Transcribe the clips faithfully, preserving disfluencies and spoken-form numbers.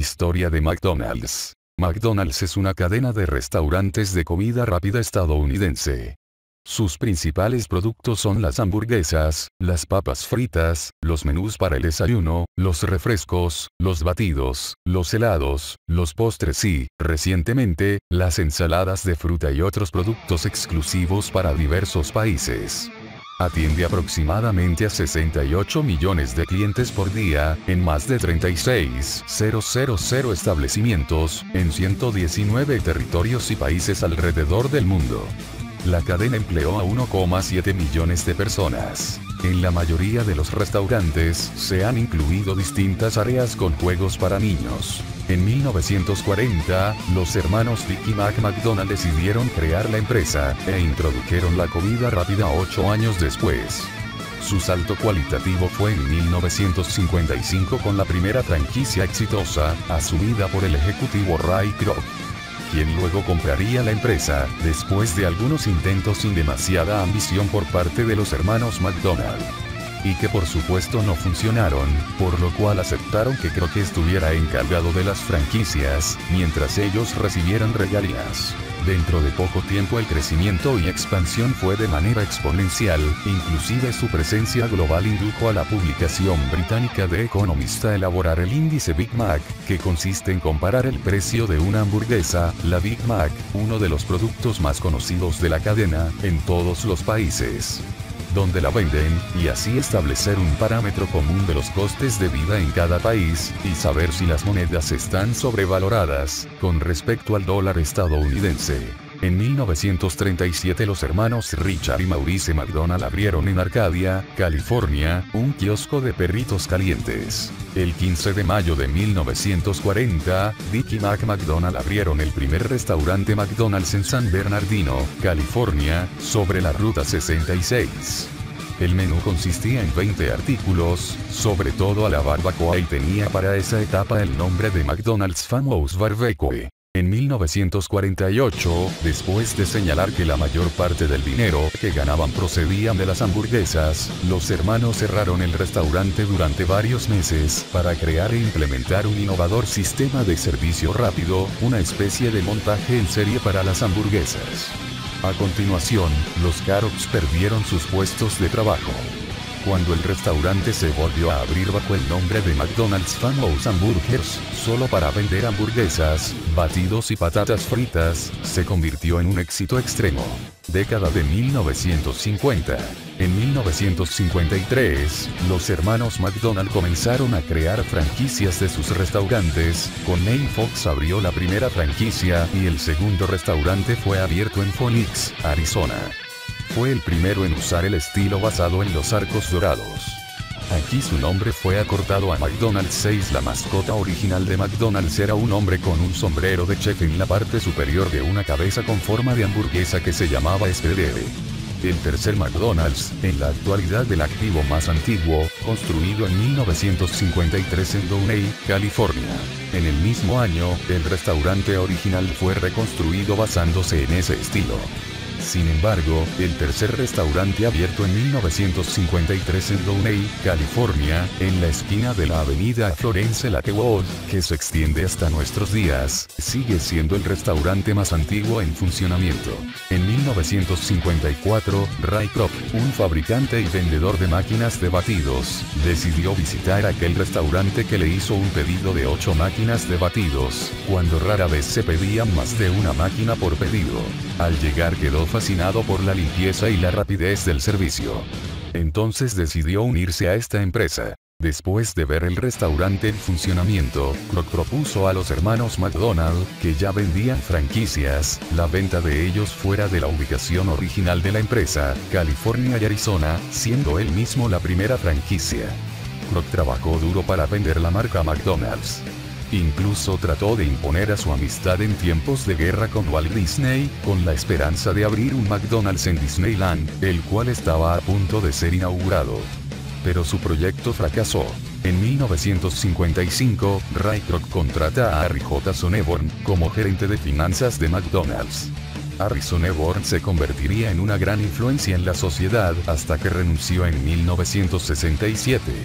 Historia de McDonald's. McDonald's es una cadena de restaurantes de comida rápida estadounidense. Sus principales productos son las hamburguesas, las papas fritas, los menús para el desayuno, los refrescos, los batidos, los helados, los postres y, recientemente, las ensaladas de fruta y otros productos exclusivos para diversos países. Atiende aproximadamente a sesenta y ocho millones de clientes por día, en más de treinta y seis mil establecimientos, en ciento diecinueve territorios y países alrededor del mundo. La cadena empleó a uno coma siete millones de personas. En la mayoría de los restaurantes, se han incluido distintas áreas con juegos para niños. En mil novecientos cuarenta, los hermanos Dickie Mack McDonald decidieron crear la empresa, e introdujeron la comida rápida ocho años después. Su salto cualitativo fue en mil novecientos cincuenta y cinco con la primera franquicia exitosa, asumida por el ejecutivo Ray Kroc, quien luego compraría la empresa, después de algunos intentos sin demasiada ambición por parte de los hermanos McDonald. Y que por supuesto no funcionaron, por lo cual aceptaron que Kroc estuviera encargado de las franquicias, mientras ellos recibieran regalías. Dentro de poco tiempo el crecimiento y expansión fue de manera exponencial, inclusive su presencia global indujo a la publicación británica The Economist a elaborar el índice Big Mac, que consiste en comparar el precio de una hamburguesa, la Big Mac, uno de los productos más conocidos de la cadena, en todos los países donde la venden, y así establecer un parámetro común de los costes de vida en cada país, y saber si las monedas están sobrevaloradas, con respecto al dólar estadounidense. En mil novecientos treinta y siete los hermanos Richard y Maurice McDonald abrieron en Arcadia, California, un kiosco de perritos calientes. El quince de mayo de mil novecientos cuarenta, Dickie Mack McDonald abrieron el primer restaurante McDonald's en San Bernardino, California, sobre la Ruta sesenta y seis. El menú consistía en veinte artículos, sobre todo a la barbacoa, y tenía para esa etapa el nombre de McDonald's Famous Barbecue. En mil novecientos cuarenta y ocho, después de señalar que la mayor parte del dinero que ganaban procedían de las hamburguesas, los hermanos cerraron el restaurante durante varios meses para crear e implementar un innovador sistema de servicio rápido, una especie de montaje en serie para las hamburguesas. A continuación, los Krocs perdieron sus puestos de trabajo. Cuando el restaurante se volvió a abrir bajo el nombre de McDonald's Famous Hamburgers, solo para vender hamburguesas, batidos y patatas fritas, se convirtió en un éxito extremo. Década de mil novecientos cincuenta. En mil novecientos cincuenta y tres, los hermanos McDonald comenzaron a crear franquicias de sus restaurantes. Con Name Fox abrió la primera franquicia, y el segundo restaurante fue abierto en Phoenix, Arizona. Fue el primero en usar el estilo basado en los arcos dorados. Aquí su nombre fue acortado a McDonald's seis. La mascota original de McDonald's era un hombre con un sombrero de chef en la parte superior de una cabeza con forma de hamburguesa que se llamaba Speeder. El tercer McDonald's, en la actualidad el activo más antiguo, construido en mil novecientos cincuenta y tres en Downey, California. En el mismo año, el restaurante original fue reconstruido basándose en ese estilo. Sin embargo, el tercer restaurante abierto en mil novecientos cincuenta y tres en Downey, California, en la esquina de la avenida Florence Lakewood, que se extiende hasta nuestros días, sigue siendo el restaurante más antiguo en funcionamiento. En mil novecientos cincuenta y cuatro, Ray Kroc, un fabricante y vendedor de máquinas de batidos, decidió visitar aquel restaurante que le hizo un pedido de ocho máquinas de batidos, cuando rara vez se pedían más de una máquina por pedido. Al llegar quedó fascinado por la limpieza y la rapidez del servicio. Entonces decidió unirse a esta empresa. Después de ver el restaurante en funcionamiento, Kroc propuso a los hermanos McDonald, que ya vendían franquicias, la venta de ellos fuera de la ubicación original de la empresa, California y Arizona, siendo él mismo la primera franquicia. Kroc trabajó duro para vender la marca McDonald's. Incluso trató de imponer a su amistad en tiempos de guerra con Walt Disney, con la esperanza de abrir un McDonald's en Disneyland, el cual estaba a punto de ser inaugurado. Pero su proyecto fracasó. En mil novecientos cincuenta y cinco, Ray Kroc contrata a Harry J. Sonneborn como gerente de finanzas de McDonald's. Harry Sonneborn se convertiría en una gran influencia en la sociedad hasta que renunció en mil novecientos sesenta y siete.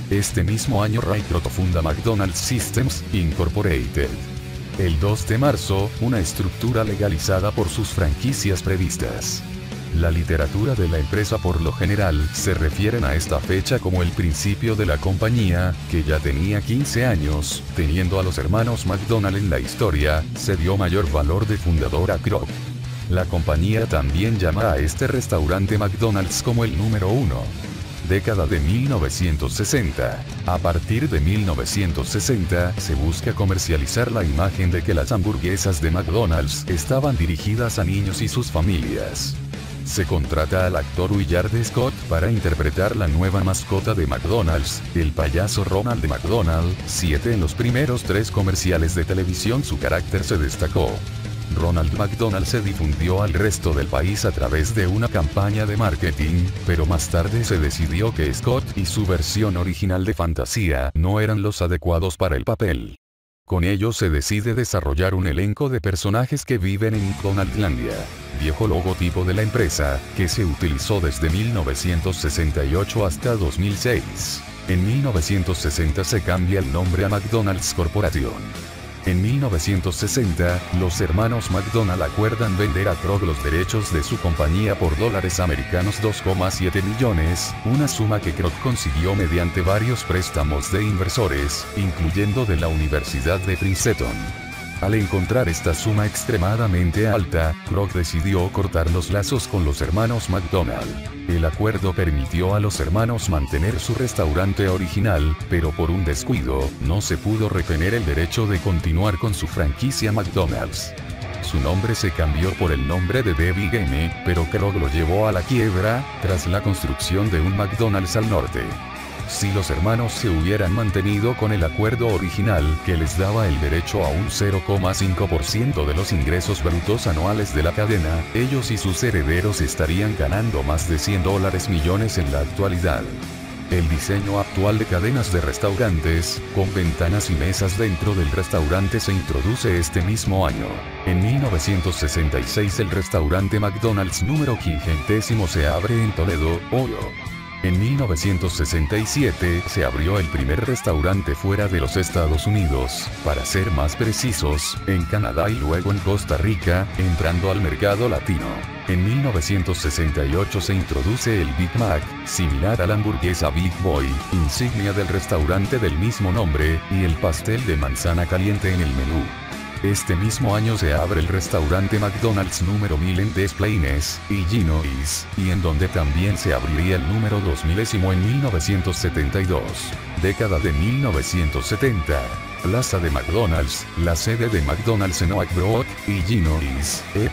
Este mismo año Ray Kroc funda McDonald's Systems, Incorporated. El dos de marzo, una estructura legalizada por sus franquicias previstas. La literatura de la empresa por lo general se refieren a esta fecha como el principio de la compañía, que ya tenía quince años, teniendo a los hermanos McDonald en la historia, se dio mayor valor de fundador a Kroc. La compañía también llama a este restaurante McDonald's como el número uno. Década de mil novecientos sesenta. A partir de mil novecientos sesenta, se busca comercializar la imagen de que las hamburguesas de McDonald's estaban dirigidas a niños y sus familias. Se contrata al actor Willard Scott para interpretar la nueva mascota de McDonald's, el payaso Ronald McDonald. Siete en los primeros tres comerciales de televisión su carácter se destacó. Ronald McDonald se difundió al resto del país a través de una campaña de marketing, pero más tarde se decidió que Scott y su versión original de fantasía no eran los adecuados para el papel. Con ello se decide desarrollar un elenco de personajes que viven en McDonaldlandia, viejo logotipo de la empresa, que se utilizó desde mil novecientos sesenta y ocho hasta dos mil seis. En mil novecientos sesenta se cambia el nombre a McDonald's Corporation. En mil novecientos sesenta, los hermanos McDonald acuerdan vender a Kroc los derechos de su compañía por dólares americanos dos coma siete millones, una suma que Kroc consiguió mediante varios préstamos de inversores, incluyendo de la Universidad de Princeton. Al encontrar esta suma extremadamente alta, Kroc decidió cortar los lazos con los hermanos McDonald. El acuerdo permitió a los hermanos mantener su restaurante original, pero por un descuido, no se pudo retener el derecho de continuar con su franquicia McDonald's. Su nombre se cambió por el nombre de Debbie Game, pero Kroc lo llevó a la quiebra, tras la construcción de un McDonald's al norte. Si los hermanos se hubieran mantenido con el acuerdo original, que les daba el derecho a un cero coma cinco por ciento de los ingresos brutos anuales de la cadena, ellos y sus herederos estarían ganando más de cien dólares millones en la actualidad. El diseño actual de cadenas de restaurantes, con ventanas y mesas dentro del restaurante se introduce este mismo año. En mil novecientos sesenta y seis el restaurante McDonald's número quincuagésimo se abre en Toledo, Ohio. En mil novecientos sesenta y siete se abrió el primer restaurante fuera de los Estados Unidos, para ser más precisos, en Canadá y luego en Costa Rica, entrando al mercado latino. En mil novecientos sesenta y ocho se introduce el Big Mac, similar a la hamburguesa Big Boy, insignia del restaurante del mismo nombre, y el pastel de manzana caliente en el menú. Este mismo año se abre el restaurante McDonald's número mil en Des Plaines, Illinois, y en donde también se abriría el número dos milésimo en mil novecientos setenta y dos. Década de mil novecientos setenta. Plaza de McDonald's, la sede de McDonald's en Oak Brook, Illinois, E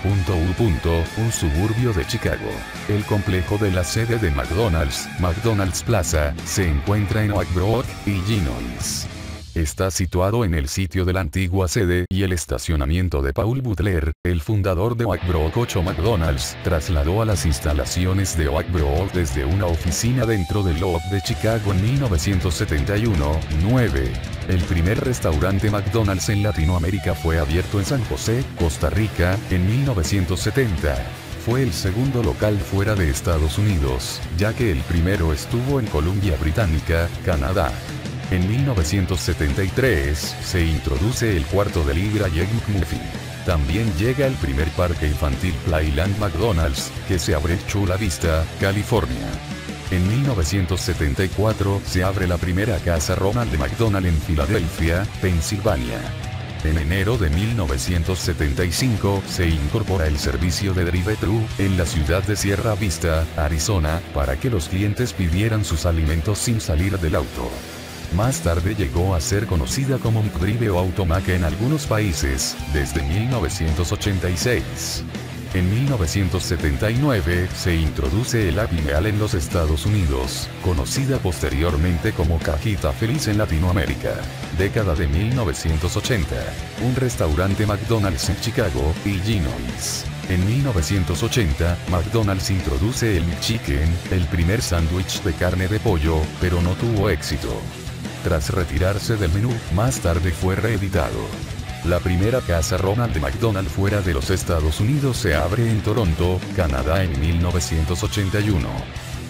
U un suburbio de Chicago. El complejo de la sede de McDonald's, McDonald's Plaza, se encuentra en Oak Brook, Illinois. Está situado en el sitio de la antigua sede y el estacionamiento de Paul Butler, el fundador de Oak Brook. ocho McDonald's trasladó a las instalaciones de Oak Brook desde una oficina dentro del Loop de Chicago en mil novecientos setenta y uno. nueve. El primer restaurante McDonald's en Latinoamérica fue abierto en San José, Costa Rica, en mil novecientos setenta. Fue el segundo local fuera de Estados Unidos, ya que el primero estuvo en Columbia Británica, Canadá. En mil novecientos setenta y tres, se introduce el cuarto de libra y Egg McMuffin. También llega el primer parque infantil Playland McDonald's, que se abre en Chula Vista, California. En mil novecientos setenta y cuatro, se abre la primera casa Ronald de McDonald en Filadelfia, Pensilvania. En enero de mil novecientos setenta y cinco, se incorpora el servicio de drive-thru, en la ciudad de Sierra Vista, Arizona, para que los clientes pidieran sus alimentos sin salir del auto. Más tarde llegó a ser conocida como McDrive o Automac en algunos países, desde mil novecientos ochenta y seis. En mil novecientos setenta y nueve, se introduce el Happy Meal en los Estados Unidos, conocida posteriormente como Cajita Feliz en Latinoamérica. Década de mil novecientos ochenta. Un restaurante McDonald's en Chicago, Illinois. En mil novecientos ochenta, McDonald's introduce el McChicken, el primer sándwich de carne de pollo, pero no tuvo éxito. Tras retirarse del menú, más tarde fue reeditado. La primera casa Ronald de McDonald fuera de los Estados Unidos se abre en Toronto, Canadá en mil novecientos ochenta y uno.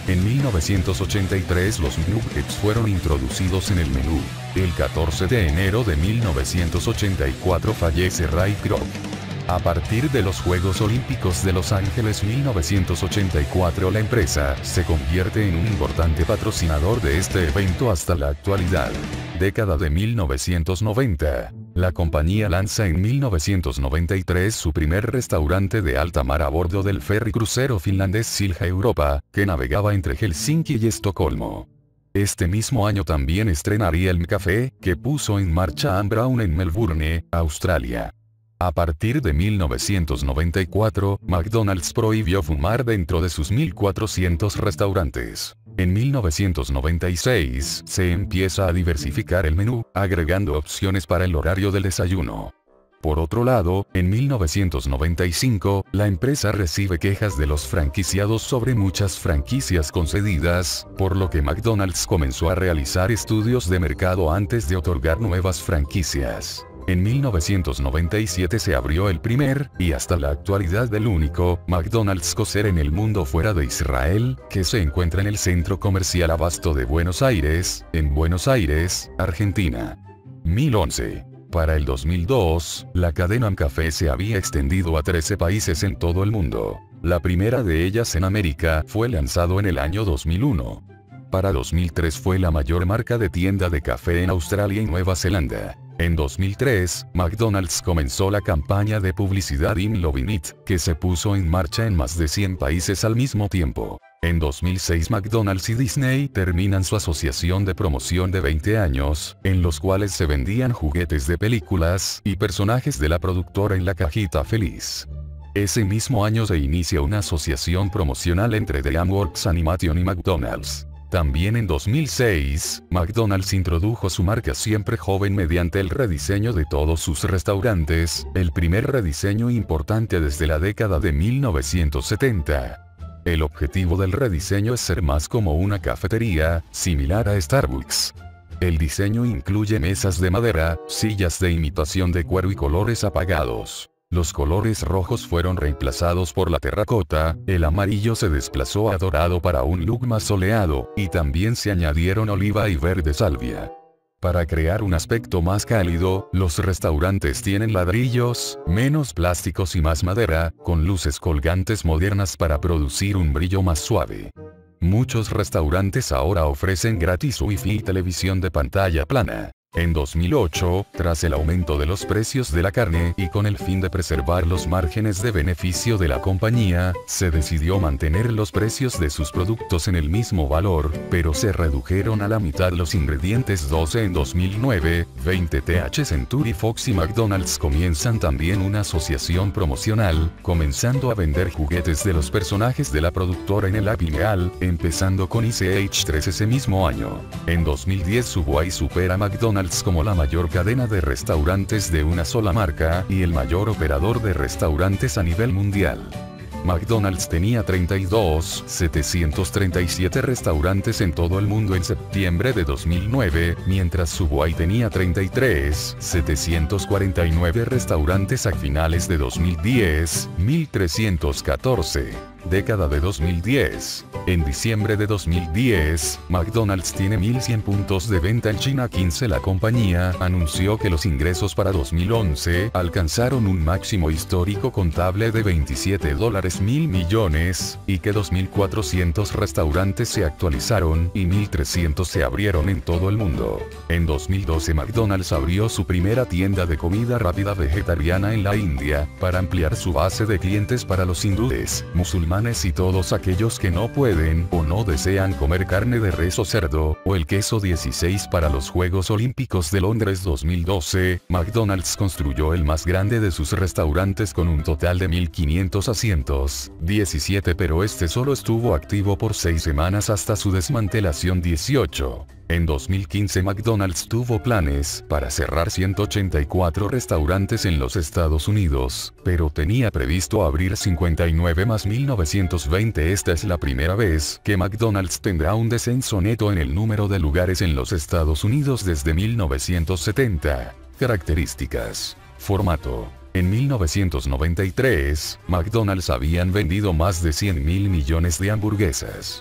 En mil novecientos ochenta y tres los nuggets fueron introducidos en el menú. El catorce de enero de mil novecientos ochenta y cuatro fallece Ray Kroc. A partir de los Juegos Olímpicos de Los Ángeles mil novecientos ochenta y cuatro la empresa se convierte en un importante patrocinador de este evento hasta la actualidad. Década de mil novecientos noventa. La compañía lanza en mil novecientos noventa y tres su primer restaurante de alta mar a bordo del ferry crucero finlandés Silja Europa, que navegaba entre Helsinki y Estocolmo. Este mismo año también estrenaría el McCafé, que puso en marcha Ann Brown en Melbourne, Australia. A partir de mil novecientos noventa y cuatro, McDonald's prohibió fumar dentro de sus mil cuatrocientos restaurantes. En mil novecientos noventa y seis, se empieza a diversificar el menú, agregando opciones para el horario del desayuno. Por otro lado, en mil novecientos noventa y cinco, la empresa recibe quejas de los franquiciados sobre muchas franquicias concedidas, por lo que McDonald's comenzó a realizar estudios de mercado antes de otorgar nuevas franquicias. En mil novecientos noventa y siete se abrió el primer, y hasta la actualidad el único, McDonald's Kosher en el mundo fuera de Israel, que se encuentra en el Centro Comercial Abasto de Buenos Aires, en Buenos Aires, Argentina. mil once. Para el dos mil dos, la cadena McCafé se había extendido a trece países en todo el mundo. La primera de ellas en América fue lanzado en el año dos mil uno. Para dos mil tres fue la mayor marca de tienda de café en Australia y Nueva Zelanda. En dos mil tres, McDonald's comenzó la campaña de publicidad I'm Lovin' It, que se puso en marcha en más de cien países al mismo tiempo. En dos mil seis McDonald's y Disney terminan su asociación de promoción de veinte años, en los cuales se vendían juguetes de películas y personajes de la productora en la cajita feliz. Ese mismo año se inicia una asociación promocional entre DreamWorks Animation y McDonald's. También en dos mil seis, McDonald's introdujo su marca Siempre Joven mediante el rediseño de todos sus restaurantes, el primer rediseño importante desde la década de mil novecientos setenta. El objetivo del rediseño es ser más como una cafetería, similar a Starbucks. El diseño incluye mesas de madera, sillas de imitación de cuero y colores apagados. Los colores rojos fueron reemplazados por la terracota, el amarillo se desplazó a dorado para un look más soleado, y también se añadieron oliva y verde salvia. Para crear un aspecto más cálido, los restaurantes tienen ladrillos, menos plásticos y más madera, con luces colgantes modernas para producir un brillo más suave. Muchos restaurantes ahora ofrecen gratis wifi y televisión de pantalla plana. En dos mil ocho, tras el aumento de los precios de la carne y con el fin de preservar los márgenes de beneficio de la compañía, se decidió mantener los precios de sus productos en el mismo valor, pero se redujeron a la mitad los ingredientes. doce En dos mil nueve, veinte T H Century Fox y McDonald's comienzan también una asociación promocional, comenzando a vender juguetes de los personajes de la productora en el Happy Meal, empezando con I C H tres ese mismo año. En dos mil diez Subway supera a McDonald's como la mayor cadena de restaurantes de una sola marca y el mayor operador de restaurantes a nivel mundial. McDonald's tenía treinta y dos mil setecientos treinta y siete restaurantes en todo el mundo en septiembre de dos mil nueve, mientras Subway tenía treinta y tres mil setecientos cuarenta y nueve restaurantes a finales de dos mil diez, mil trescientos catorce. Década de dos mil diez. En diciembre de dos mil diez, McDonald's tiene mil cien puntos de venta en China. quince La compañía anunció que los ingresos para dos mil once alcanzaron un máximo histórico contable de veintisiete dólares mil millones, y que dos mil cuatrocientos restaurantes se actualizaron y mil trescientos se abrieron en todo el mundo. En dos mil doce McDonald's abrió su primera tienda de comida rápida vegetariana en la India, para ampliar su base de clientes para los hindúes, musulmanes y todos aquellos que no pueden o no desean comer carne de res o cerdo, o el queso. dieciséis Para los Juegos Olímpicos de Londres dos mil doce, McDonald's construyó el más grande de sus restaurantes con un total de mil quinientos asientos, diecisiete pero este solo estuvo activo por seis semanas hasta su desmantelación. dieciocho En dos mil quince McDonald's tuvo planes para cerrar ciento ochenta y cuatro restaurantes en los Estados Unidos, pero tenía previsto abrir cincuenta y nueve más. mil novecientos veinte Esta es la primera vez que McDonald's tendrá un descenso neto en el número de lugares en los Estados Unidos desde mil novecientos setenta. Características. Formato. En mil novecientos noventa y tres, McDonald's habían vendido más de cien mil millones de hamburguesas.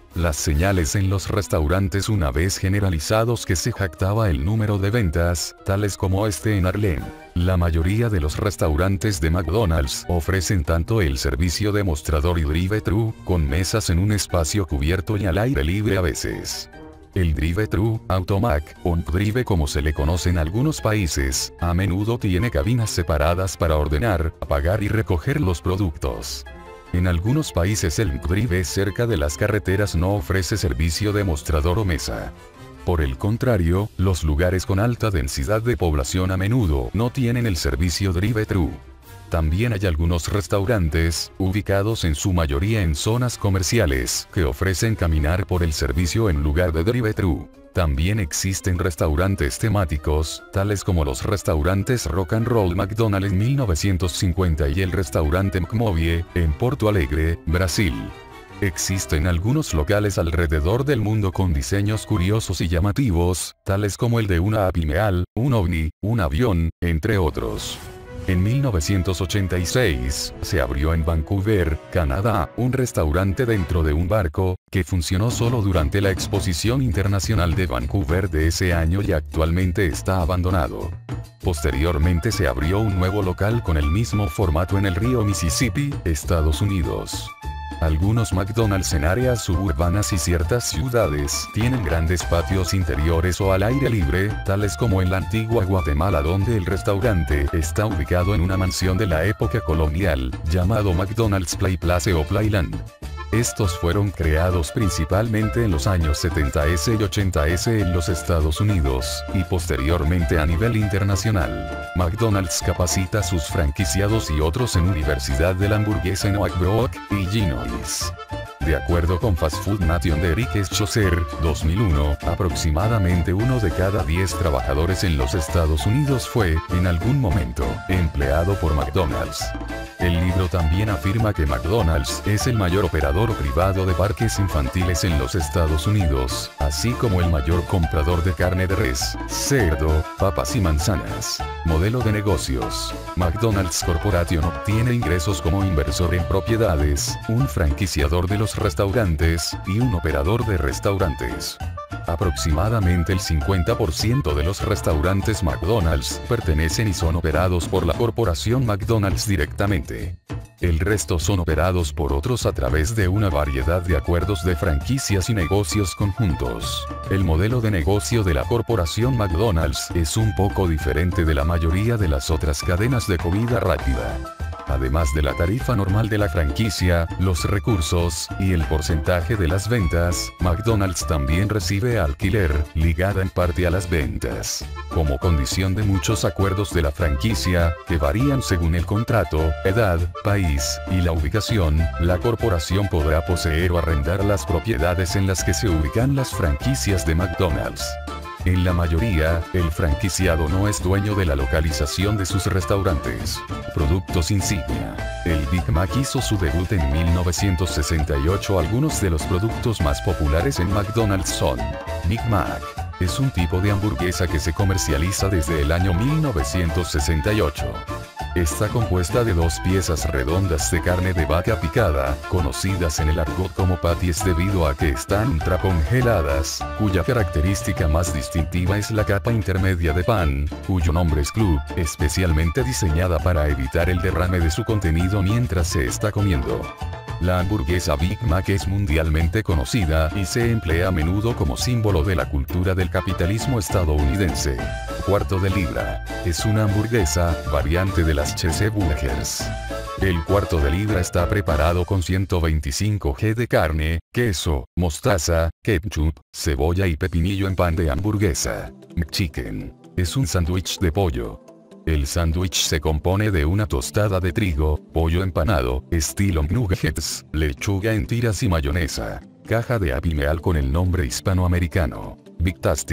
Las señales en los restaurantes una vez generalizados que se jactaba el número de ventas, tales como este en Harlem. La mayoría de los restaurantes de McDonald's ofrecen tanto el servicio de mostrador y drive-thru, con mesas en un espacio cubierto y al aire libre a veces. El drive-thru, automac, o drive como se le conoce en algunos países, a menudo tiene cabinas separadas para ordenar, pagar y recoger los productos. En algunos países el drive cerca de las carreteras no ofrece servicio de mostrador o mesa. Por el contrario, los lugares con alta densidad de población a menudo no tienen el servicio drive-thru. También hay algunos restaurantes, ubicados en su mayoría en zonas comerciales, que ofrecen caminar por el servicio en lugar de drive-thru. También existen restaurantes temáticos, tales como los restaurantes Rock and Roll McDonald en mil novecientos cincuenta y el restaurante McMovie, en Porto Alegre, Brasil. Existen algunos locales alrededor del mundo con diseños curiosos y llamativos, tales como el de una Happy Meal, un ovni, un avión, entre otros. En mil novecientos ochenta y seis, se abrió en Vancouver, Canadá, un restaurante dentro de un barco, que funcionó solo durante la Exposición Internacional de Vancouver de ese año y actualmente está abandonado. Posteriormente se abrió un nuevo local con el mismo formato en el río Mississippi, Estados Unidos. Algunos McDonald's en áreas suburbanas y ciertas ciudades tienen grandes patios interiores o al aire libre, tales como en la antigua Guatemala donde el restaurante está ubicado en una mansión de la época colonial, llamado McDonald's Play Place o Playland. Estos fueron creados principalmente en los años setenta y ochenta en los Estados Unidos, y posteriormente a nivel internacional. McDonald's capacita a sus franquiciados y otros en Universidad de la Hamburguesa en Oak Brook, Illinois. De acuerdo con Fast Food Nation de Eric Schlosser, dos mil uno, aproximadamente uno de cada diez trabajadores en los Estados Unidos fue, en algún momento, empleado por McDonald's. El libro también afirma que McDonald's es el mayor operador privado de parques infantiles en los Estados Unidos, así como el mayor comprador de carne de res, cerdo, papas y manzanas. Modelo de negocios. McDonald's Corporation obtiene ingresos como inversor en propiedades, un franquiciador de los restaurantes, y un operador de restaurantes. Aproximadamente el cincuenta por ciento de los restaurantes McDonald's pertenecen y son operados por la corporación McDonald's directamente. El resto son operados por otros a través de una variedad de acuerdos de franquicias y negocios conjuntos. El modelo de negocio de la corporación McDonald's es un poco diferente de la mayoría de las otras cadenas de comida rápida. Además de la tarifa normal de la franquicia, los recursos, y el porcentaje de las ventas, McDonald's también recibe alquiler, ligada en parte a las ventas. Como condición de muchos acuerdos de la franquicia, que varían según el contrato, edad, país, y la ubicación, la corporación podrá poseer o arrendar las propiedades en las que se ubican las franquicias de McDonald's. En la mayoría, el franquiciado no es dueño de la localización de sus restaurantes. Productos insignia. El Big Mac hizo su debut en mil novecientos sesenta y ocho. Algunos de los productos más populares en McDonald's son: Big Mac. Es un tipo de hamburguesa que se comercializa desde el año mil novecientos sesenta y ocho. Está compuesta de dos piezas redondas de carne de vaca picada, conocidas en el argot como patties debido a que están ultracongeladas, cuya característica más distintiva es la capa intermedia de pan, cuyo nombre es club, especialmente diseñada para evitar el derrame de su contenido mientras se está comiendo. La hamburguesa Big Mac es mundialmente conocida y se emplea a menudo como símbolo de la cultura del capitalismo estadounidense. Cuarto de libra. Es una hamburguesa, variante de las cheeseburgers. El cuarto de libra está preparado con ciento veinticinco gramos de carne, queso, mostaza, ketchup, cebolla y pepinillo en pan de hamburguesa. McChicken. Es un sándwich de pollo. El sándwich se compone de una tostada de trigo, pollo empanado, estilo nuggets, lechuga en tiras y mayonesa. Caja de Happy Meal con el nombre hispanoamericano: Big Tasty.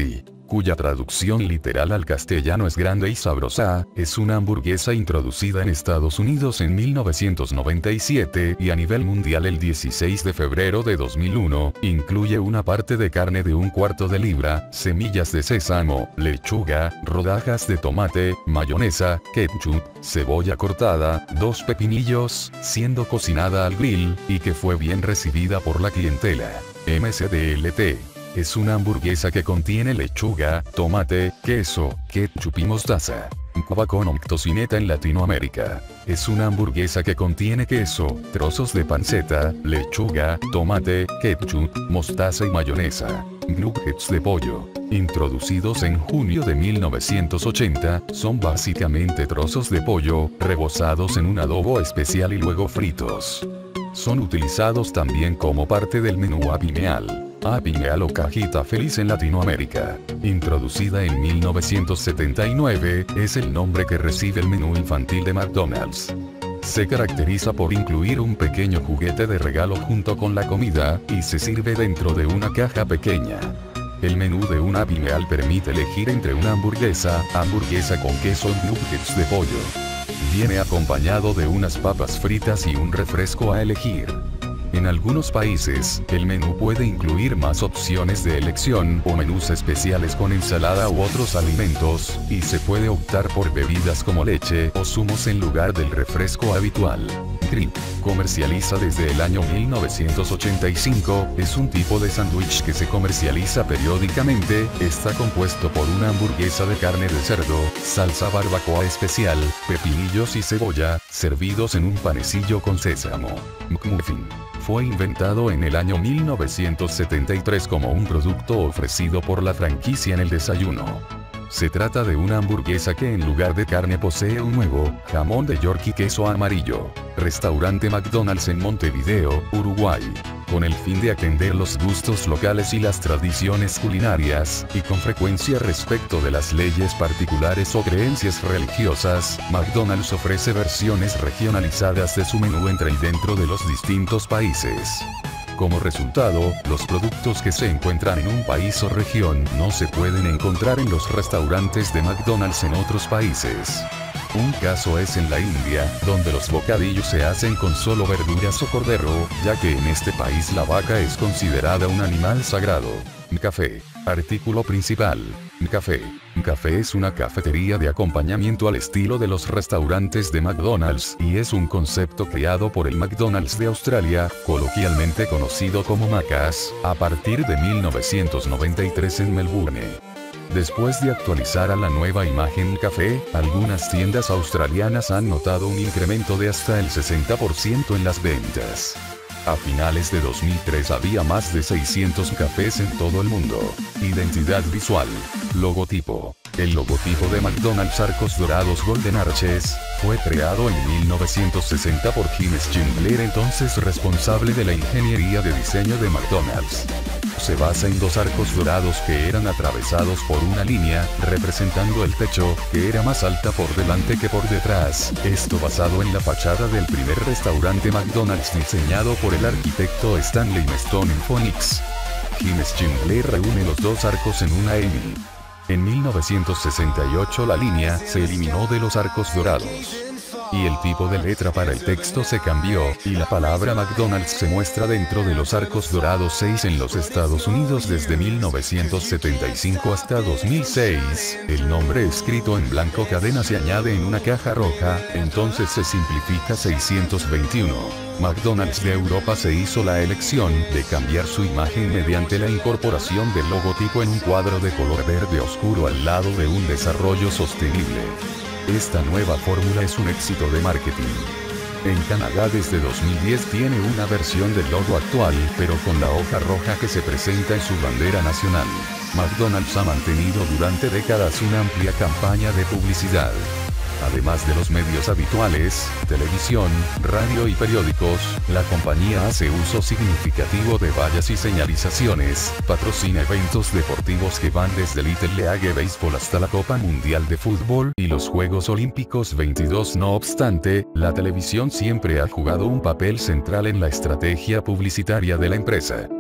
cuya traducción literal al castellano es grande y sabrosa, es una hamburguesa introducida en Estados Unidos en mil novecientos noventa y siete y a nivel mundial el dieciséis de febrero de dos mil uno, incluye una parte de carne de un cuarto de libra, semillas de sésamo, lechuga, rodajas de tomate, mayonesa, ketchup, cebolla cortada, dos pepinillos, siendo cocinada al grill, y que fue bien recibida por la clientela. M C D L T. Es una hamburguesa que contiene lechuga, tomate, queso, ketchup y mostaza. Baba con tocineta en Latinoamérica. Es una hamburguesa que contiene queso, trozos de panceta, lechuga, tomate, ketchup, mostaza y mayonesa. Nuggets de pollo, introducidos en junio de mil novecientos ochenta, son básicamente trozos de pollo, rebozados en un adobo especial y luego fritos. Son utilizados también como parte del menú Happy Meal. Happy Meal o cajita feliz en Latinoamérica. Introducida en mil novecientos setenta y nueve, es el nombre que recibe el menú infantil de McDonald's. Se caracteriza por incluir un pequeño juguete de regalo junto con la comida, y se sirve dentro de una caja pequeña. El menú de un Happy Meal permite elegir entre una hamburguesa, hamburguesa con queso y nuggets de pollo. Viene acompañado de unas papas fritas y un refresco a elegir. En algunos países, el menú puede incluir más opciones de elección o menús especiales con ensalada u otros alimentos, y se puede optar por bebidas como leche o zumos en lugar del refresco habitual. Grip, comercializa desde el año mil novecientos ochenta y cinco, es un tipo de sándwich que se comercializa periódicamente, está compuesto por una hamburguesa de carne de cerdo, salsa barbacoa especial, pepinillos y cebolla, servidos en un panecillo con sésamo. McMuffin. Fue inventado en el año mil novecientos setenta y tres como un producto ofrecido por la franquicia en el desayuno. Se trata de una hamburguesa que en lugar de carne posee un huevo, jamón de York y queso amarillo. Restaurante McDonald's en Montevideo, Uruguay. Con el fin de atender los gustos locales y las tradiciones culinarias, y con frecuencia respecto de las leyes particulares o creencias religiosas, McDonald's ofrece versiones regionalizadas de su menú entre y dentro de los distintos países. Como resultado, los productos que se encuentran en un país o región no se pueden encontrar en los restaurantes de McDonald's en otros países. Un caso es en la India, donde los bocadillos se hacen con solo verduras o cordero, ya que en este país la vaca es considerada un animal sagrado. Café. Artículo principal. Café. Café es una cafetería de acompañamiento al estilo de los restaurantes de McDonald's, y es un concepto creado por el McDonald's de Australia, coloquialmente conocido como Macca's, a partir de mil novecientos noventa y tres en Melbourne. Después de actualizar a la nueva imagen café, algunas tiendas australianas han notado un incremento de hasta el sesenta por ciento en las ventas. A finales de dos mil tres había más de seiscientos cafés en todo el mundo. Identidad visual. Logotipo. El logotipo de McDonald's Arcos Dorados Golden Arches, fue creado en mil novecientos sesenta por James Gingler, entonces responsable de la ingeniería de diseño de McDonald's. Se basa en dos arcos dorados que eran atravesados por una línea, representando el techo, que era más alta por delante que por detrás, esto basado en la fachada del primer restaurante McDonald's diseñado por el arquitecto Stanley Meston en Phoenix. James Gingler reúne los dos arcos en una M. En mil novecientos sesenta y ocho la línea se eliminó de los arcos dorados. Y el tipo de letra para el texto se cambió, y la palabra McDonald's se muestra dentro de los arcos dorados seis en los Estados Unidos desde mil novecientos setenta y cinco hasta dos mil seis, el nombre escrito en blanco cadena se añade en una caja roja, entonces se simplifica seiscientos veintiuno. McDonald's de Europa se hizo la elección de cambiar su imagen mediante la incorporación del logotipo en un cuadro de color verde oscuro al lado de un desarrollo sostenible. Esta nueva fórmula es un éxito de marketing. En Canadá desde dos mil diez tiene una versión del logo actual, pero con la hoja roja que se presenta en su bandera nacional. McDonald's ha mantenido durante décadas una amplia campaña de publicidad. Además de los medios habituales, televisión, radio y periódicos, la compañía hace uso significativo de vallas y señalizaciones, patrocina eventos deportivos que van desde Little League Baseball hasta la Copa Mundial de Fútbol y los Juegos Olímpicos veintidós. No obstante, la televisión siempre ha jugado un papel central en la estrategia publicitaria de la empresa.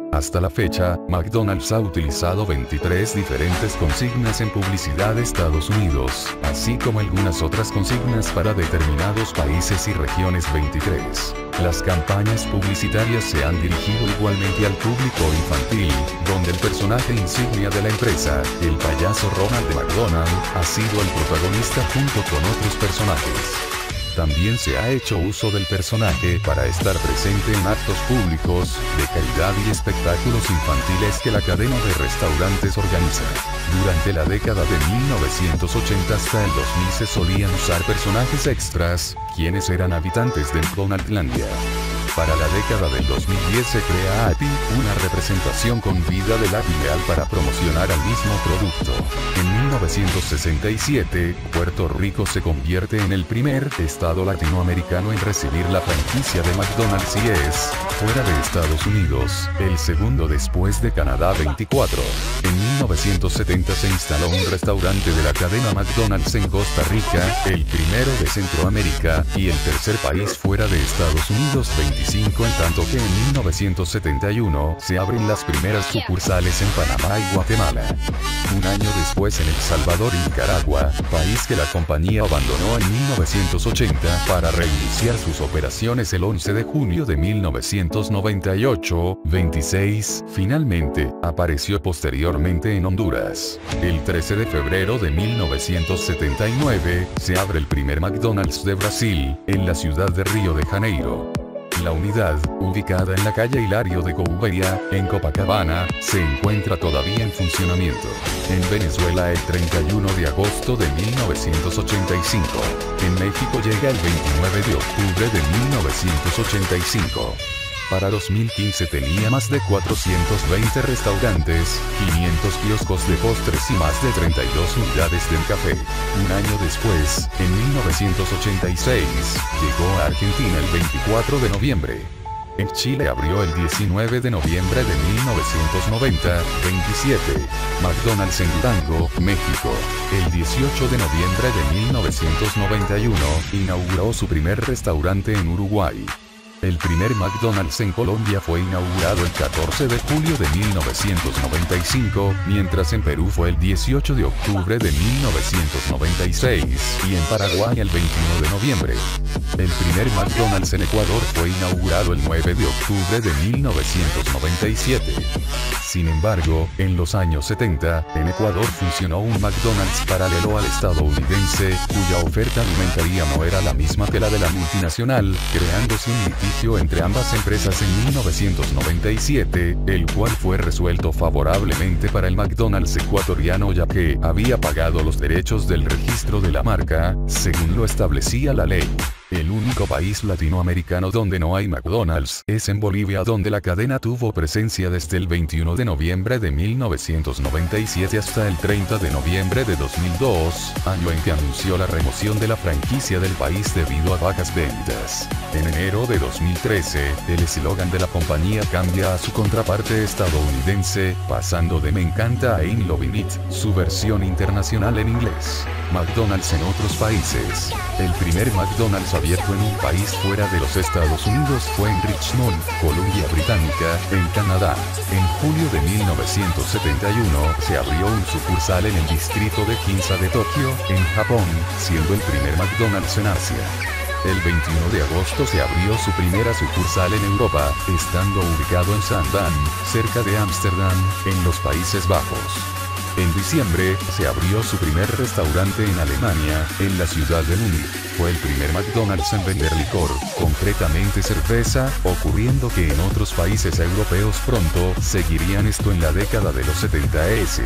Hasta la fecha, McDonald's ha utilizado veintitrés diferentes consignas en publicidad de Estados Unidos, así como algunas otras consignas para determinados países y regiones. veintitrés. Las campañas publicitarias se han dirigido igualmente al público infantil, donde el personaje insignia de la empresa, el payaso Ronald McDonald, ha sido el protagonista junto con otros personajes. También se ha hecho uso del personaje para estar presente en actos públicos, de caridad y espectáculos infantiles que la cadena de restaurantes organiza. Durante la década de mil novecientos ochenta hasta el dos mil se solían usar personajes extras, quienes eran habitantes de McDonaldlandia. Para la década del dos mil diez se crea A P I, una representación con vida de la filial para promocionar al mismo producto. En mil novecientos sesenta y siete, Puerto Rico se convierte en el primer estado latinoamericano en recibir la franquicia de McDonald's y es, fuera de Estados Unidos, el segundo después de Canadá. veinticuatro. En mil novecientos setenta se instaló un restaurante de la cadena McDonald's en Costa Rica, el primero de Centroamérica, y el tercer país fuera de Estados Unidos. veinticinco. En tanto que en mil novecientos setenta y uno se abren las primeras sucursales en Panamá y Guatemala. Un año después en El Salvador y Nicaragua, país que la compañía abandonó en mil novecientos ochenta para reiniciar sus operaciones el once de junio de mil novecientos noventa y ocho. veintiséis. Finalmente, apareció posteriormente en Honduras. El trece de febrero de mil novecientos setenta y nueve, se abre el primer McDonald's de Brasil, en la ciudad de Río de Janeiro. La unidad, ubicada en la calle Hilario de Gouveia, en Copacabana, se encuentra todavía en funcionamiento. En Venezuela el treinta y uno de agosto de mil novecientos ochenta y cinco. En México llega el veintinueve de octubre de mil novecientos ochenta y cinco. Para dos mil quince tenía más de cuatrocientos veinte restaurantes, quinientos kioscos de postres y más de treinta y dos unidades del café. Un año después, en mil novecientos ochenta y seis, llegó a Argentina el veinticuatro de noviembre. En Chile abrió el diecinueve de noviembre de mil novecientos noventa. veintisiete. McDonald's en Durango, México. El dieciocho de noviembre de mil novecientos noventa y uno, inauguró su primer restaurante en Uruguay. El primer McDonald's en Colombia fue inaugurado el catorce de julio de mil novecientos noventa y cinco, mientras en Perú fue el dieciocho de octubre de mil novecientos noventa y seis, y en Paraguay el veintiuno de noviembre. El primer McDonald's en Ecuador fue inaugurado el nueve de octubre de mil novecientos noventa y siete. Sin embargo, en los años setenta, en Ecuador funcionó un McDonald's paralelo al estadounidense, cuya oferta alimentaria no era la misma que la de la multinacional, creándose un litigio entre ambas empresas en mil novecientos noventa y siete, el cual fue resuelto favorablemente para el McDonald's ecuatoriano ya que había pagado los derechos del registro de la marca, según lo establecía la ley. El único país latinoamericano donde no hay McDonald's es en Bolivia, donde la cadena tuvo presencia desde el veintiuno de noviembre de mil novecientos noventa y siete hasta el treinta de noviembre de dos mil dos, año en que anunció la remoción de la franquicia del país debido a bajas ventas. En enero de dos mil trece, el eslogan de la compañía cambia a su contraparte estadounidense, pasando de "Me encanta" a "I'm loving it", su versión internacional en inglés. McDonald's en otros países. El primer McDonald's abierto en un país fuera de los Estados Unidos fue en Richmond, Columbia Británica, en Canadá. En julio de mil novecientos setenta y uno se abrió un sucursal en el distrito de Ginza de Tokio, en Japón, siendo el primer McDonald's en Asia. El veintiuno de agosto se abrió su primera sucursal en Europa, estando ubicado en Zaandam, cerca de Ámsterdam, en los Países Bajos. En diciembre, se abrió su primer restaurante en Alemania, en la ciudad de Múnich. Fue el primer McDonald's en vender licor, concretamente cerveza, ocurriendo que en otros países europeos pronto seguirían esto en la década de los setenta.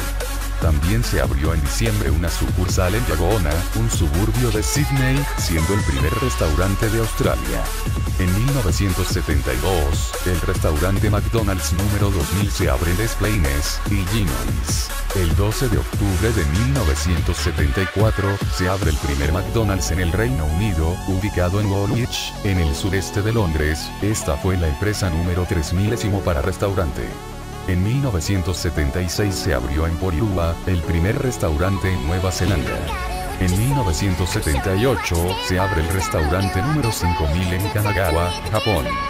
También se abrió en diciembre una sucursal en Yagona, un suburbio de Sydney, siendo el primer restaurante de Australia. En mil novecientos setenta y dos, el restaurante McDonald's número dos mil se abre en Des Plaines, Illinois. El doce de octubre de mil novecientos setenta y cuatro, se abre el primer McDonald's en el Reino Unido, ubicado en Woolwich, en el sureste de Londres. Esta fue la empresa número tres milésimo para restaurante. En mil novecientos setenta y seis se abrió en Porirua, el primer restaurante en Nueva Zelanda. En mil novecientos setenta y ocho, se abre el restaurante número cinco mil en Kanagawa, Japón.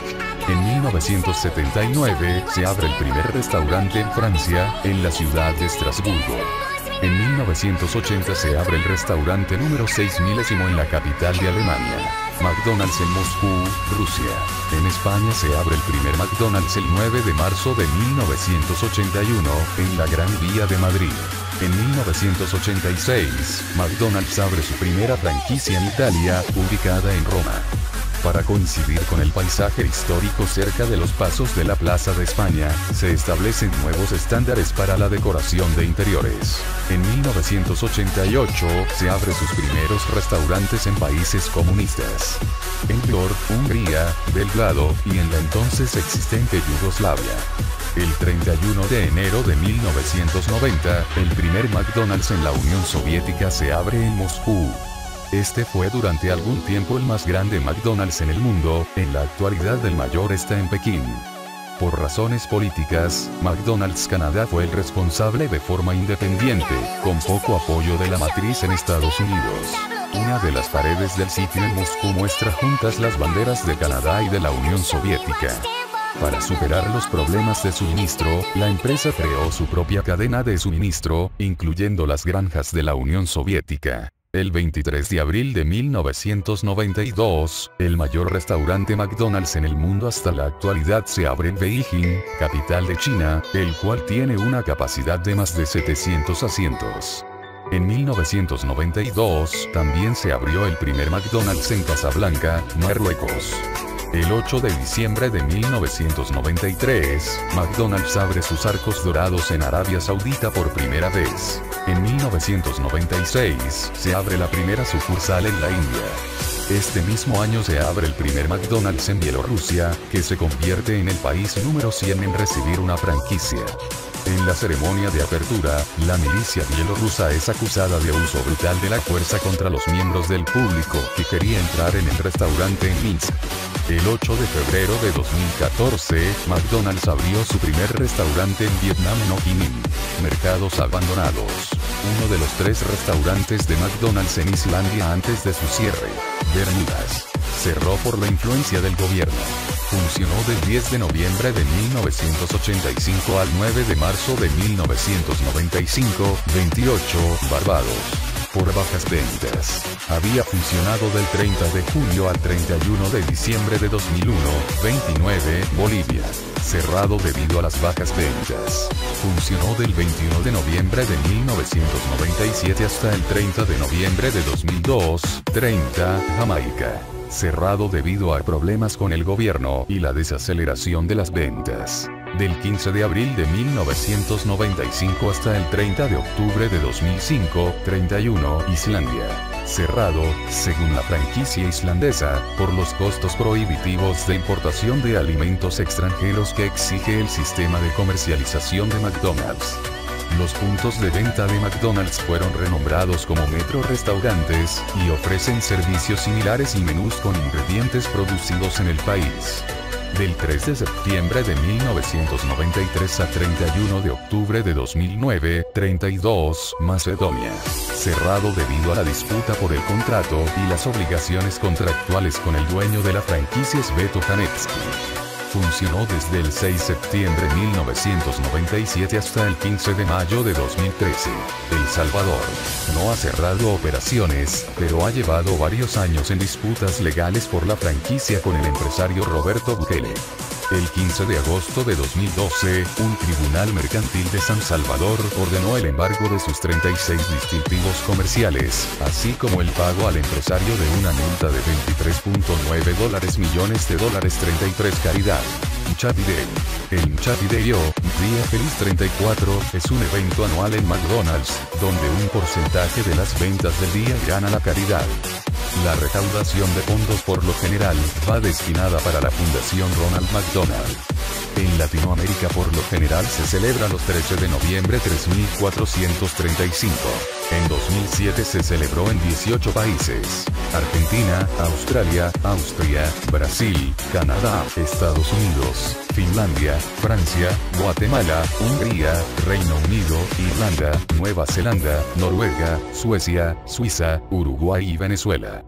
En mil novecientos setenta y nueve se abre el primer restaurante en Francia, en la ciudad de Estrasburgo. En mil novecientos ochenta se abre el restaurante número seis milésimo en la capital de Alemania. McDonald's en Moscú, Rusia. En España se abre el primer McDonald's el nueve de marzo de mil novecientos ochenta y uno, en la Gran Vía de Madrid. En mil novecientos ochenta y seis, McDonald's abre su primera franquicia en Italia, ubicada en Roma. Para coincidir con el paisaje histórico cerca de los pasos de la Plaza de España, se establecen nuevos estándares para la decoración de interiores. En mil novecientos ochenta y ocho, se abren sus primeros restaurantes en países comunistas. En Glor, Hungría, Belgrado, y en la entonces existente Yugoslavia. El treinta y uno de enero de mil novecientos noventa, el primer McDonald's en la Unión Soviética se abre en Moscú. Este fue durante algún tiempo el más grande McDonald's en el mundo, en la actualidad el mayor está en Pekín. Por razones políticas, McDonald's Canadá fue el responsable de forma independiente, con poco apoyo de la matriz en Estados Unidos. Una de las paredes del sitio en Moscú muestra juntas las banderas de Canadá y de la Unión Soviética. Para superar los problemas de suministro, la empresa creó su propia cadena de suministro, incluyendo las granjas de la Unión Soviética. El veintitrés de abril de mil novecientos noventa y dos, el mayor restaurante McDonald's en el mundo hasta la actualidad se abre en Beijing, capital de China, el cual tiene una capacidad de más de setecientos asientos. En mil novecientos noventa y dos, también se abrió el primer McDonald's en Casablanca, Marruecos. El ocho de diciembre de mil novecientos noventa y tres, McDonald's abre sus arcos dorados en Arabia Saudita por primera vez. En mil novecientos noventa y seis, se abre la primera sucursal en la India. Este mismo año se abre el primer McDonald's en Bielorrusia, que se convierte en el país número cien en recibir una franquicia. En la ceremonia de apertura, la milicia bielorrusa es acusada de uso brutal de la fuerza contra los miembros del público que quería entrar en el restaurante en Minsk. El ocho de febrero de dos mil catorce, McDonald's abrió su primer restaurante en Vietnam en Ho Chi Minh. Mercados abandonados. Uno de los tres restaurantes de McDonald's en Islandia antes de su cierre. Bermudas. Cerró por la influencia del gobierno. Funcionó del diez de noviembre de mil novecientos ochenta y cinco al nueve de marzo de mil novecientos noventa y cinco, veintiocho, Barbados. Por bajas ventas. Había funcionado del treinta de julio al treinta y uno de diciembre de dos mil uno, veintinueve, Bolivia. Cerrado debido a las bajas ventas. Funcionó del veintiuno de noviembre de mil novecientos noventa y siete hasta el treinta de noviembre de dos mil dos, treinta, Jamaica. Cerrado debido a problemas con el gobierno y la desaceleración de las ventas. Del quince de abril de mil novecientos noventa y cinco hasta el treinta de octubre de dos mil cinco, treinta y uno, Islandia. Cerrado, según la franquicia islandesa, por los costos prohibitivos de importación de alimentos extranjeros que exige el sistema de comercialización de McDonald's. Los puntos de venta de McDonald's fueron renombrados como Metro Restaurantes, y ofrecen servicios similares y menús con ingredientes producidos en el país. Del tres de septiembre de mil novecientos noventa y tres a treinta y uno de octubre de dos mil nueve, treinta y dos, Macedonia. Cerrado debido a la disputa por el contrato y las obligaciones contractuales con el dueño de la franquicia Sveto Janevski. Funcionó desde el seis de septiembre de mil novecientos noventa y siete hasta el quince de mayo de dos mil trece. El Salvador. No ha cerrado operaciones, pero ha llevado varios años en disputas legales por la franquicia con el empresario Roberto Bukele. El quince de agosto de dos mil doce, un tribunal mercantil de San Salvador ordenó el embargo de sus treinta y seis distintivos comerciales, así como el pago al empresario de una multa de veintitrés punto nueve dólares millones de dólares. treinta y tres Caridad. Happy Day. El Happy Day o Día Feliz treinta y cuatro es un evento anual en McDonald's, donde un porcentaje de las ventas del día irán a la caridad. La recaudación de fondos por lo general va destinada para la Fundación Ronald McDonald. En Latinoamérica por lo general se celebra los trece de noviembre tres mil cuatrocientos treinta y cinco. En dos mil siete se celebró en dieciocho países: Argentina, Australia, Austria, Brasil, Canadá, Estados Unidos, Finlandia, Francia, Guatemala, Hungría, Reino Unido, Irlanda, Nueva Zelanda, Noruega, Suecia, Suiza, Uruguay y Venezuela.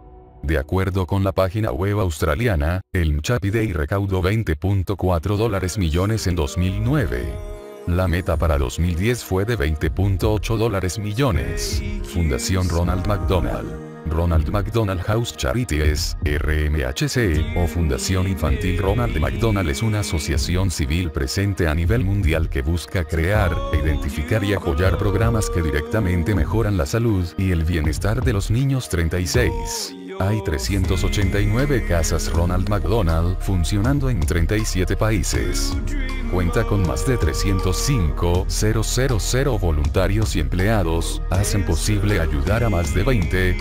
De acuerdo con la página web australiana, el Happy Day recaudó veinte punto cuatro dólares millones en dos mil nueve. La meta para dos mil diez fue de veinte punto ocho dólares millones. Fundación Ronald McDonald. Ronald McDonald House Charities, R M H C, o Fundación Infantil Ronald McDonald es una asociación civil presente a nivel mundial que busca crear, identificar y apoyar programas que directamente mejoran la salud y el bienestar de los niños. treinta y seis. Hay trescientas ochenta y nueve casas Ronald McDonald funcionando en treinta y siete países. Cuenta con más de trescientos cinco mil voluntarios y empleados, hacen posible ayudar a más de veinte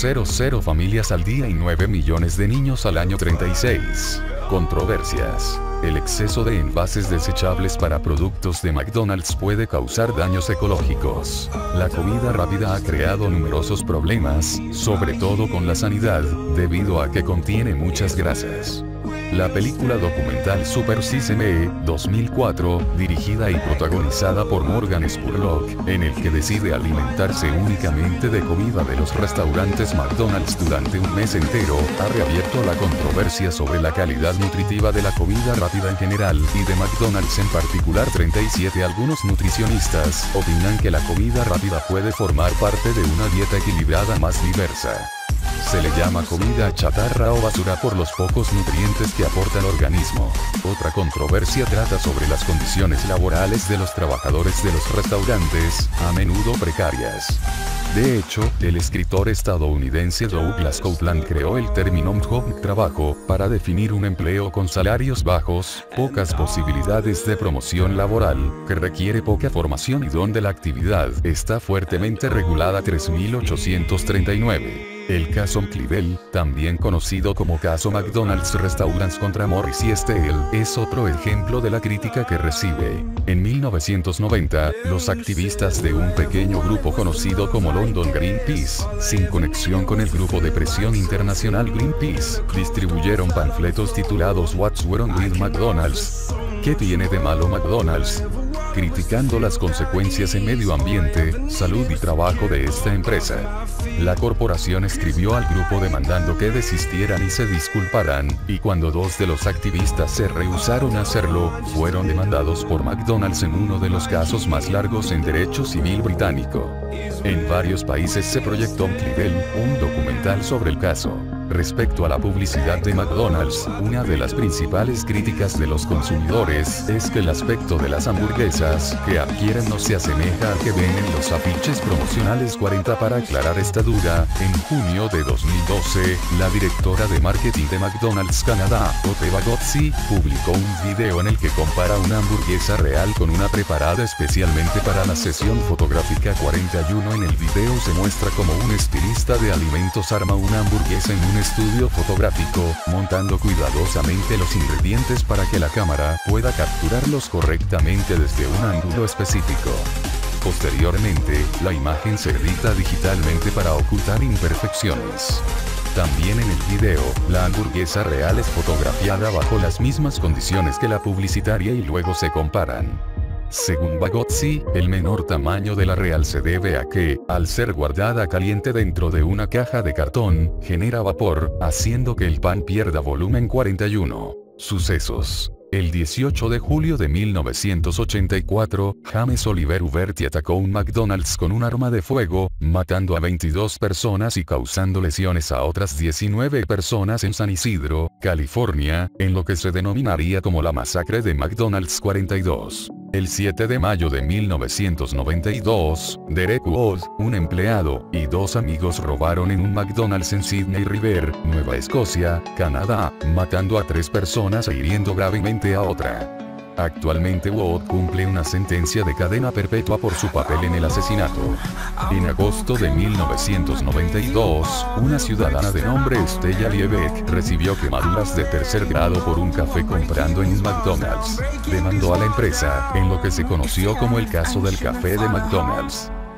mil familias al día y nueve millones de niños al año. treinta y seis. Controversias. El exceso de envases desechables para productos de McDonald's puede causar daños ecológicos. La comida rápida ha creado numerosos problemas, sobre todo con la sanidad, debido a que contiene muchas grasas. La película documental Super Size Me, dos mil cuatro, dirigida y protagonizada por Morgan Spurlock, en el que decide alimentarse únicamente de comida de los restaurantes McDonald's durante un mes entero, ha reabierto la controversia sobre la calidad nutritiva de la comida rápida en general, y de McDonald's en particular. treinta y siete Algunos nutricionistas opinan que la comida rápida puede formar parte de una dieta equilibrada más diversa. Se le llama comida chatarra o basura por los pocos nutrientes que aporta al organismo. Otra controversia trata sobre las condiciones laborales de los trabajadores de los restaurantes, a menudo precarias. De hecho, el escritor estadounidense Douglas Coupland creó el término job trabajo para definir un empleo con salarios bajos, pocas posibilidades de promoción laboral, que requiere poca formación y donde la actividad está fuertemente regulada. tres mil ochocientos treinta y nueve. El caso Clivel, también conocido como caso McDonald's Restaurants contra Morris y Steel, es otro ejemplo de la crítica que recibe. En mil novecientos noventa, los activistas de un pequeño grupo conocido como London Greenpeace, sin conexión con el grupo de presión internacional Greenpeace, distribuyeron panfletos titulados What's Wrong with McDonald's? ¿Qué tiene de malo McDonald's?, criticando las consecuencias en medio ambiente, salud y trabajo de esta empresa. La corporación escribió al grupo demandando que desistieran y se disculparan, y cuando dos de los activistas se rehusaron a hacerlo, fueron demandados por McDonald's en uno de los casos más largos en derecho civil británico. En varios países se proyectó Clivel, un documental sobre el caso. Respecto a la publicidad de McDonald's, una de las principales críticas de los consumidores es que el aspecto de las hamburguesas que adquieren no se asemeja al que ven en los afiches promocionales. cuarenta Para aclarar esta duda, en junio de dos mil doce, la directora de marketing de McDonald's Canadá, Ote Bagotzi, publicó un video en el que compara una hamburguesa real con una preparada especialmente para la sesión fotográfica. cuarenta y uno En el video se muestra como un estilista de alimentos arma una hamburguesa en un estudio fotográfico, montando cuidadosamente los ingredientes para que la cámara pueda capturarlos correctamente desde un ángulo específico. Posteriormente, la imagen se edita digitalmente para ocultar imperfecciones. También en el video, la hamburguesa real es fotografiada bajo las mismas condiciones que la publicitaria y luego se comparan. Según Bagotzi, el menor tamaño de la real se debe a que, al ser guardada caliente dentro de una caja de cartón, genera vapor, haciendo que el pan pierda volumen. cuarenta y uno. Sucesos. El dieciocho de julio de mil novecientos ochenta y cuatro, James Oliver Uberti atacó un McDonald's con un arma de fuego, matando a veintidós personas y causando lesiones a otras diecinueve personas en San Isidro, California, en lo que se denominaría como la masacre de McDonald's. cuarenta y dos. El siete de mayo de mil novecientos noventa y dos, Derek Wood, un empleado, y dos amigos robaron en un McDonald's en Sydney River, Nueva Escocia, Canadá, matando a tres personas e hiriendo gravemente a otra. Actualmente Wood cumple una sentencia de cadena perpetua por su papel en el asesinato. En agosto de mil novecientos noventa y dos, una ciudadana de nombre Stella Liebeck recibió quemaduras de tercer grado por un café comprando en un McDonald's. Demandó a la empresa, en lo que se conoció como el caso del café de McDonald's.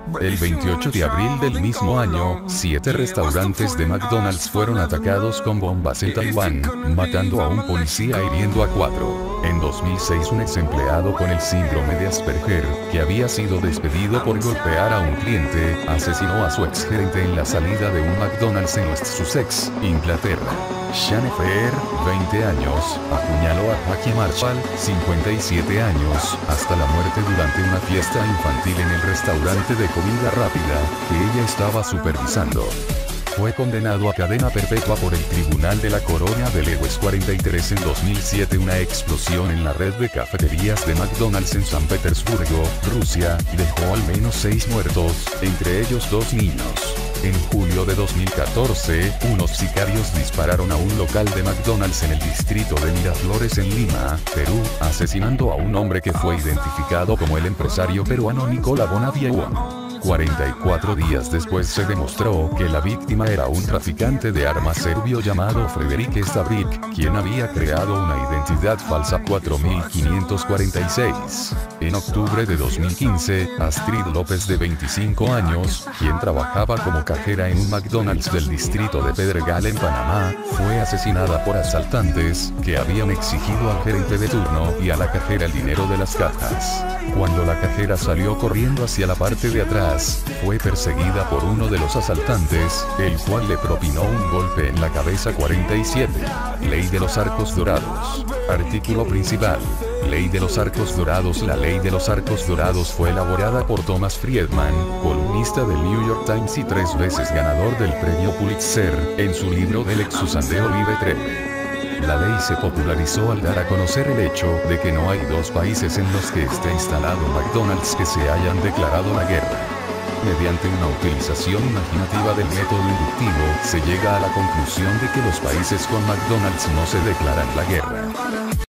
El veintiocho de abril del mismo año, siete restaurantes de McDonald's fueron atacados con bombas en Taiwán, matando a un policía e hiriendo a cuatro. En dos mil seis un ex empleado con el síndrome de Asperger, que había sido despedido por golpear a un cliente, asesinó a su ex gerente en la salida de un McDonald's en West Sussex, Inglaterra. Shane Fair, veinte años, apuñaló a Jackie Marshall, cincuenta y siete años, hasta la muerte durante una fiesta infantil en el restaurante de comida rápida, que ella estaba supervisando. Fue condenado a cadena perpetua por el Tribunal de la Corona de Lewes cuarenta y tres en dos mil siete. Una explosión en la red de cafeterías de McDonald's en San Petersburgo, Rusia, dejó al menos seis muertos, entre ellos dos niños. En julio de dos mil catorce, unos sicarios dispararon a un local de McDonald's en el distrito de Miraflores en Lima, Perú, asesinando a un hombre que fue identificado como el empresario peruano Nicola Bonaviewan. cuarenta y cuatro días después se demostró que la víctima era un traficante de armas serbio llamado Frederik Stavrik, quien había creado una identidad falsa cuatro mil quinientos cuarenta y seis. En octubre de dos mil quince, Astrid López de veinticinco años, quien trabajaba como cajera en un McDonald's del distrito de Pedregal en Panamá, fue asesinada por asaltantes, que habían exigido al gerente de turno y a la cajera el dinero de las cajas. Cuando la cajera salió corriendo hacia la parte de atrás, fue perseguida por uno de los asaltantes, el cual le propinó un golpe en la cabeza. cuarenta y siete. Ley de los Arcos Dorados. Artículo principal. Ley de los Arcos Dorados. La Ley de los Arcos Dorados fue elaborada por Thomas Friedman, columnista del New York Times y tres veces ganador del premio Pulitzer, en su libro Del Lexus and the Olive Tree. La ley se popularizó al dar a conocer el hecho de que no hay dos países en los que esté instalado McDonald's que se hayan declarado la guerra. Mediante una utilización imaginativa del método inductivo, se llega a la conclusión de que los países con McDonald's no se declaran la guerra.